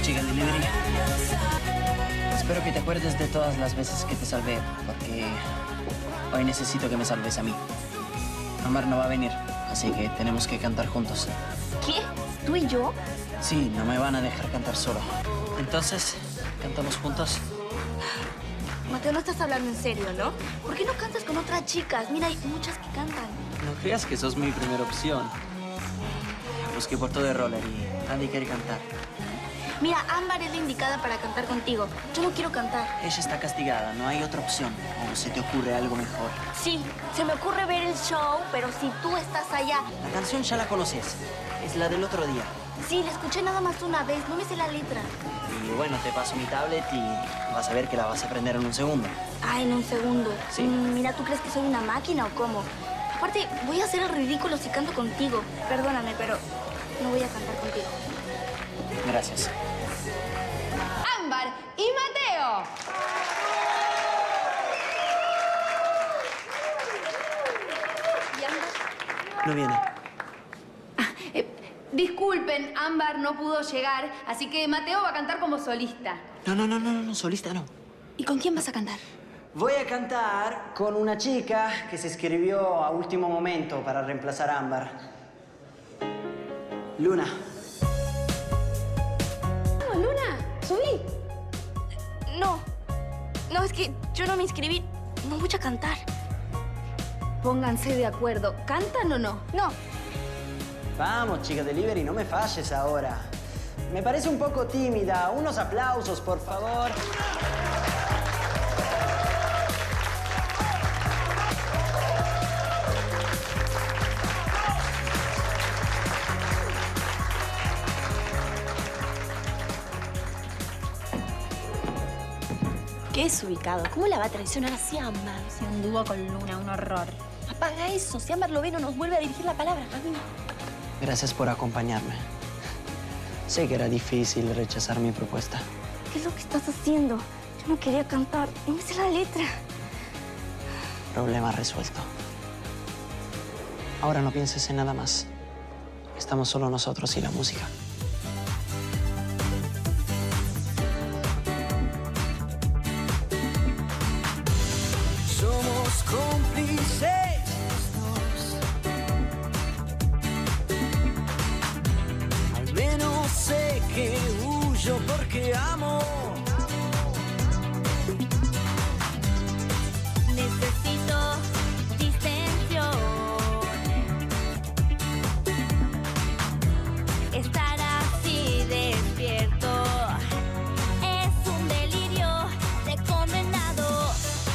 chica delivery. Espero que te acuerdes de todas las veces que te salvé, porque hoy necesito que me salves a mí. Ámbar no va a venir, así que tenemos que cantar juntos. ¿Qué? ¿Tú y yo? Sí, no me van a dejar cantar solo. Entonces, ¿cantamos juntos? Mateo, no estás hablando en serio, ¿no? ¿Por qué no cantas con otras chicas? Mira, hay muchas que cantan. No creas que sos mi primera opción. Busqué por todo el roller y Andy quiere cantar. Mira, Ámbar es la indicada para cantar contigo. Yo no quiero cantar. Ella está castigada, no hay otra opción. ¿O se te ocurre algo mejor? Sí, se me ocurre ver el show, pero si tú estás allá... La canción ya la conoces. Es la del otro día. Sí, la escuché nada más una vez, no me sé la letra. Y bueno, te paso mi tablet y vas a ver que la vas a aprender en un segundo. Ah, en un segundo. Sí. Mira, ¿tú crees que soy una máquina o cómo? Aparte, voy a hacer el ridículo si canto contigo. Perdóname, pero no voy a cantar contigo. Gracias. Ámbar y Mateo. ¿Y Ámbar? No viene. Disculpen, Ámbar no pudo llegar, así que Mateo va a cantar como solista. No, solista no. ¿Y con quién vas a cantar? Voy a cantar con una chica que se escribió a último momento para reemplazar a Ámbar. Luna. ¡Vamos, Luna! ¡Subí! No, es que yo no me inscribí. No voy a cantar. Pónganse de acuerdo. ¿Cantan o no? No. Vamos, chica delivery, no me falles ahora. Me parece un poco tímida. Unos aplausos, por favor. Qué desubicado. ¿Cómo la va a traicionar así a Ámbar? Si un dúo con Luna, un horror. Apaga eso. Si Ámbar lo ve, no nos vuelve a dirigir la palabra. A mí. Gracias por acompañarme. Sé que era difícil rechazar mi propuesta. ¿Qué es lo que estás haciendo? Yo no quería cantar. No me sé la letra. Problema resuelto. Ahora no pienses en nada más. Estamos solo nosotros y la música. Somos cómplices dos. Al menos sé que huyo porque amo. Necesito distensión. Estar así despierto es un delirio de condenado.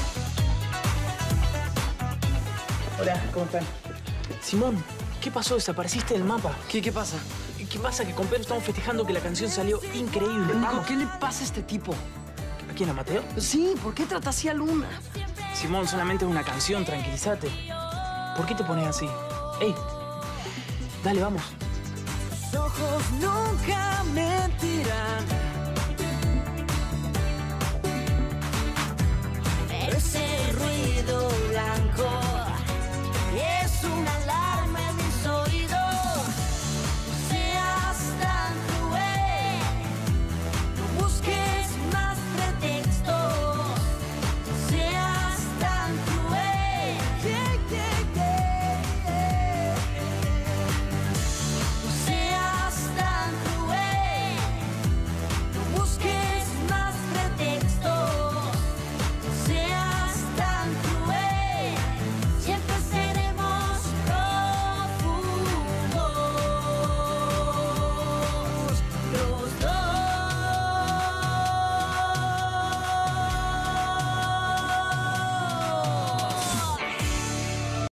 Hola, ¿cómo están? Simón, ¿qué pasó? ¿Desapareciste del mapa? ¿Qué pasa? ¿Qué pasa? Que con Pedro estamos festejando que la canción salió increíble. Nico, Vamos. ¿qué le pasa a este tipo? ¿A quién, a Mateo? Sí, ¿por qué trata así a Luna? Simón, solamente es una canción, tranquilízate. ¿Por qué te pones así? ¡Ey! Dale, vamos. Tus ojos nunca